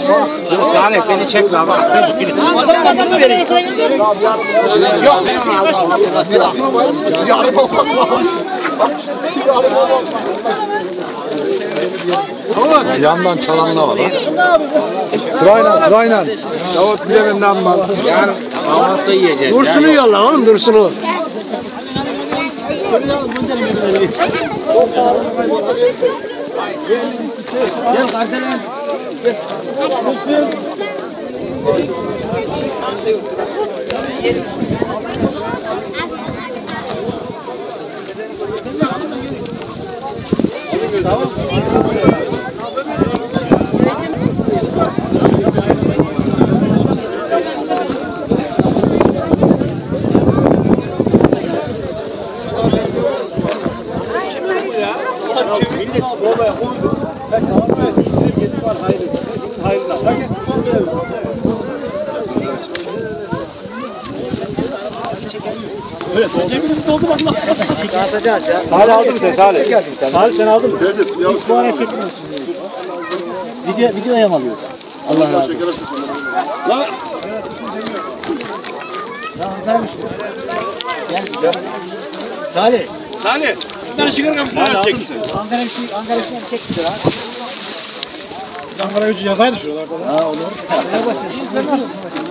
Yani beni çekme ama. Adamı vereyim. Yok. Yandan çalanla var ha. Sırayla. Davut bileminden var. Yani damat da yiyeceğiz. Dursun'u yolla oğlum, Dursun'u. Gel kardeşim. Salih aldın mı sen Salih? Salih sen aldın mı? Biz bu araya çekmiyorsun. Videoya mı alıyoruz? Allah razı olsun. Ya Ankara'mış. Gel. Salih. Bunları çıkar kapısına çek. Ankara'mışını çekti ha. Ankara gücü yazaydı şuralarda. Ha olur. Ne bakıyorsun?